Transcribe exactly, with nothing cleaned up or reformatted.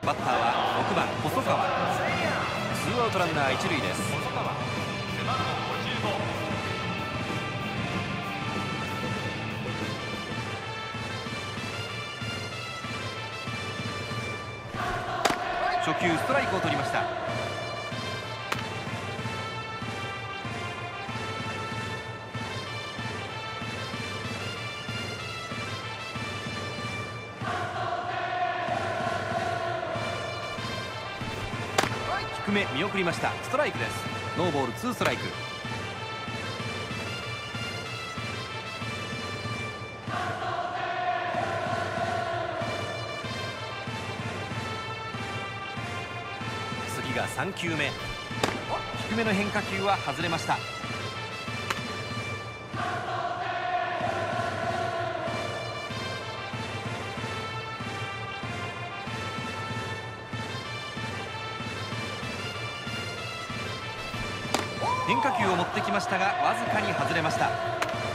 バッターはろくばん細川。ツーアウトランナー一塁です。初球ストライクを取りました。低め見送りました。ストライクです。ノーボールツーストライク。次がさんきゅうめ。低めの変化球は外れました。変化球を持ってきましたがわずかに外れました。